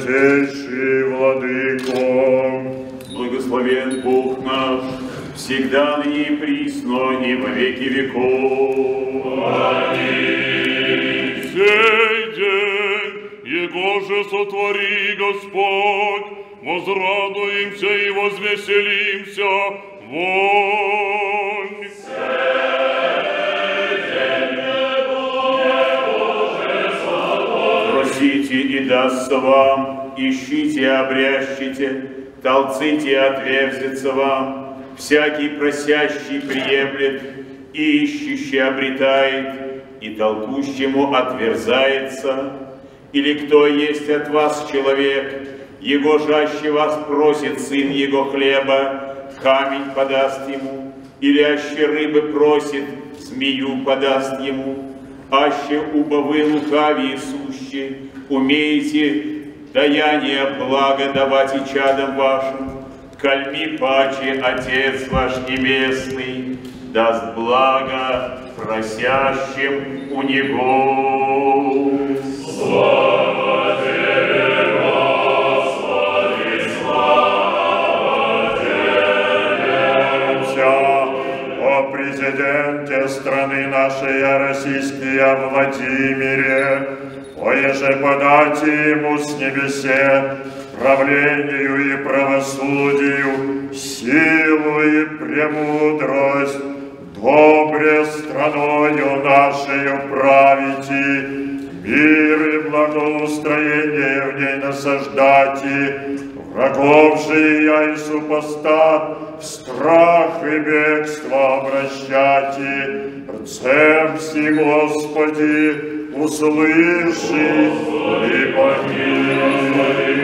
святейший Владыко. Благословен Бог наш, всегда ныне и присно, и во веки веков. Аминь. Сей день, Его же сотвори Господь, возрадуемся и возвеселимся, вонь. Сей день, Его же сотвори. Просите и дастся вам, ищите и обрящите, толците и отверзится вам. Всякий просящий приемлет, и ищущий обретает, и толкущему отверзается. Или кто есть от вас человек, его жаще вас просит сын его хлеба, камень подаст ему, или аще рыбы просит, змею подаст ему, аще убо вы лукавие сущи, умеете даяние блага давать и чадам вашим, кальми паче Отец ваш Небесный даст благо просящим у Него. Слава Тебе, Господи, слава Тебе! О президенте страны нашей российской Владимире, оеже подати ему с небесе правлению и правосудию, силу и премудрость, добре страною нашею правите, мир и благоустроение в ней насаждати, врагов же я и супостат в страх и бегство обращати, рцемси, Господи, услыши и помилуй.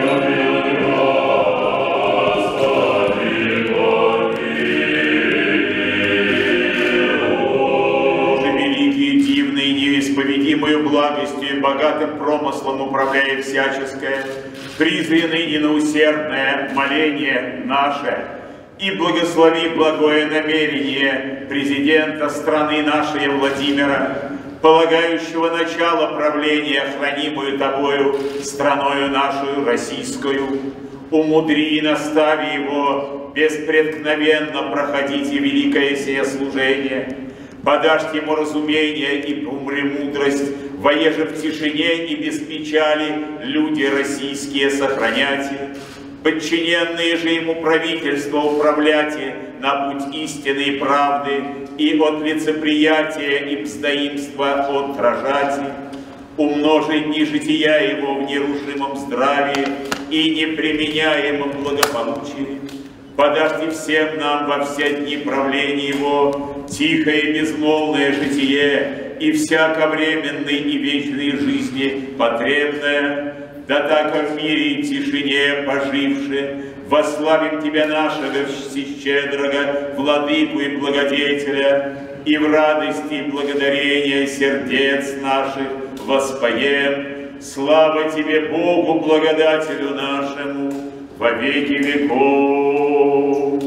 Неисповедимою благостью и богатым промыслом управляя всяческое, призванное и наусердное моление наше, и благослови благое намерение президента страны нашей Владимира, полагающего начало правления, хранимую Тобою страною нашу российскую, умудри и настави его беспреткновенно проходить и великое сие служение, подашь ему разумение и премудрость, воеже в тишине и без печали люди российские сохраняйте, подчиненные же ему правительство управляйте на путь истины и правды, и от лицеприятия и мздоимства отражайте, умножи дни жития его в нерушимом здравии и неприменяемом благополучии. Подашьте всем нам во все дни правления его тихое и безмолвное житие и всяковременной и вечной жизни потребное, да так в мире и тишине поживши, восславим Тебя нашего всещедрого Владыку и Благодетеля, и в радости и благодарения сердец наших воспоем. Слава Тебе, Богу, благодателю нашему, во веки веков.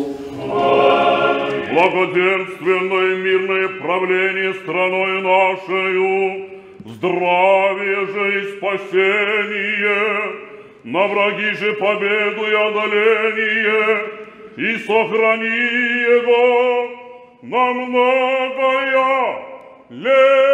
Благоденственное мирное правление страною нашею, здравие же и спасение, на враги же победу и одоление, и сохрани его на многое лет.